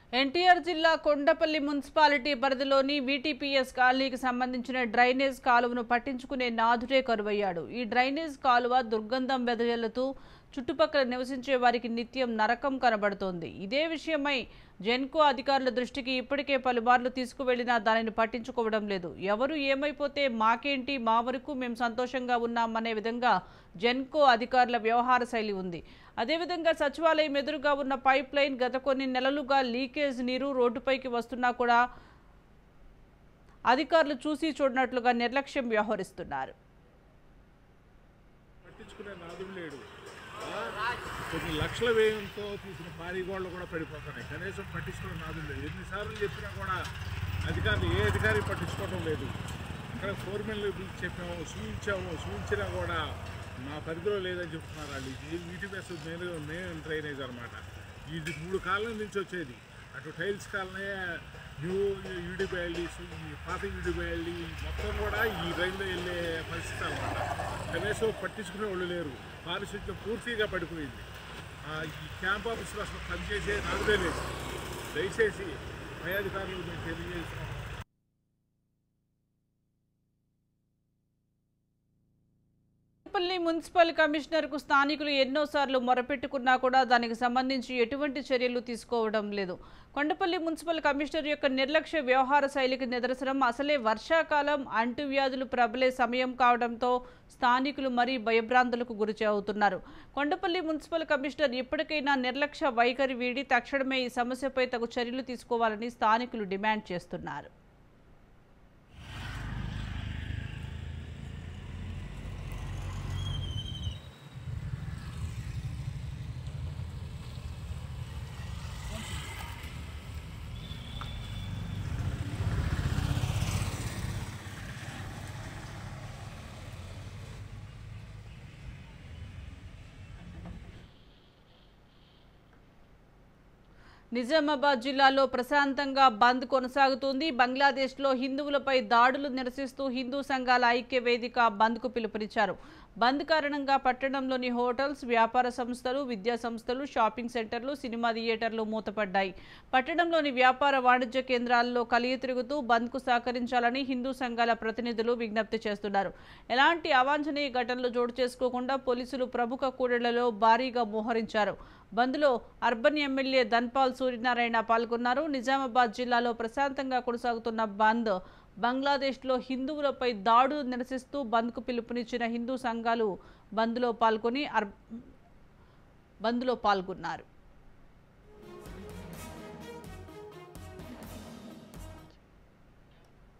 ఎన్టీఆర్ జిల్లా కొండపల్లి మున్సిపాలిటీ పరిధిలోని వీటీపీఎస్ కాలనీకి సంబంధించిన డ్రైనేజ్ కాలువను పట్టించుకునే నాథుడే కరువయ్యాడు. ఈ డ్రైనేజ్ కాలువ దుర్గంధం వెదజల్లుతూ చుట్టుపక్కల నివసించే వారికి నిత్యం నరకం కనబడుతోంది. ఇదే విషయమై జెన్కో అధికారుల దృష్టికి ఇప్పటికే పలుమార్లు తీసుకువెళ్లినా దానిని పట్టించుకోవడం లేదు. ఎవరు ఏమైపోతే మాకేంటి, మా వరకు మేము సంతోషంగా ఉన్నామనే విధంగా జెన్కో అధికారుల వ్యవహార శైలి ఉంది. అదేవిధంగా సచివాలయం ఎదురుగా ఉన్న పైప్ లైన్ గత కొన్ని నెలలుగా లీకేజ్ నీరు రోడ్డుపైకి వస్తున్నా కూడా అధికారులు చూసి చూడనట్లుగా నిర్లక్ష్యం వ్యవహరిస్తున్నారు. కొన్ని లక్షల వ్యయంతో తీసిన పారిగోళ్ళు కూడా పడిపోతున్నాయి. కనీసం పట్టించుకోవడం నాదు లేదు. ఎన్నిసార్లు చెప్పినా కూడా అధికారులు ఏ అధికారి పట్టించుకోవడం లేదు. ఇక్కడ ఫోర్మెన్లు చెప్పాము, చూపించినా కూడా మా పరిధిలో లేదని చెప్తున్నారు వాళ్ళు. ఇది వీటిపీఎస్ మెయిన్ డ్రైనేజ్ అనమాట. ఇది 3 కాలనీ నుంచి వచ్చేది. అటు టైల్స్ కాలనీ, న్యూ యూడిబైఎల్డీ, పాత యూడిబైఎల్డీ మొత్తం కూడా ఈ రైల్లో వెళ్ళే పరిస్థితి అనమాట. కనీసం పట్టించుకునే వాళ్ళు లేరు. పారిశుద్ధ్యం పూర్తిగా పడిపోయింది. ఈ క్యాంప్ ఆఫీసులో అసలు పనిచేసే నాలుగే లేదు. దయచేసి పై అధికారులు మేము తెలియజేస్తున్నాం. కొండపల్లి మున్సిపల్ కమిషనర్కు స్థానికులు ఎన్నోసార్లు మొరపెట్టుకున్నా కూడా దానికి సంబంధించి ఎటువంటి చర్యలు తీసుకోవడం లేదు. కొండపల్లి మున్సిపల్ కమిషనర్ యొక్క నిర్లక్ష్య వ్యవహార శైలికి నిదర్శనం. అసలే వర్షాకాలం, అంటువ్యాధులు ప్రబలే సమయం కావడంతో స్థానికులు మరీ భయభ్రాంతులకు గురి అవుతున్నారు. కొండపల్లి మున్సిపల్ కమిషనర్ ఇప్పటికైనా నిర్లక్ష్య వైఖరి వీడి తక్షణమే ఈ సమస్యపై తగు చర్యలు తీసుకోవాలని స్థానికులు డిమాండ్ చేస్తున్నారు. నిజామాబాద్ జిల్లాలో ప్రశాంతంగా బంద్ కొనసాగుతుంది. బంగ్లాదేశ్లో హిందువులపై దాడులు నిరసిస్తూ హిందూ సంఘాల ఐక్య వేదిక బంద్కు పిలుపునిచ్చారు. బంద్ కారణంగా పట్టణంలోని హోటల్స్, వ్యాపార సంస్థలు, విద్యా సంస్థలు, షాపింగ్ సెంటర్లు, సినిమా థియేటర్లు మూతపడ్డాయి. పట్టణంలోని వ్యాపార వాణిజ్య కేంద్రాల్లో కలిగి తిరుగుతూ బంద్కు సహకరించాలని హిందూ సంఘాల ప్రతినిధులు విజ్ఞప్తి చేస్తున్నారు. ఎలాంటి అవాంఛనీయ ఘటనలు చోటు చేసుకోకుండా పోలీసులు ప్రముఖ కూడళ్లలో భారీగా మోహరించారు. బంద్లో అర్బన్ ఎమ్మెల్యే ధన్పాల్ సూర్యనారాయణ పాల్గొన్నారు. నిజామాబాద్ జిల్లాలో ప్రశాంతంగా కొనసాగుతున్న బంద్ బంగ్లాదేశ్లో హిందువులపై దాడులు నిరసిస్తూ బంద్కు పిలుపునిచ్చిన హిందూ సంఘాలు బంద్లో పాల్గొన్నారు.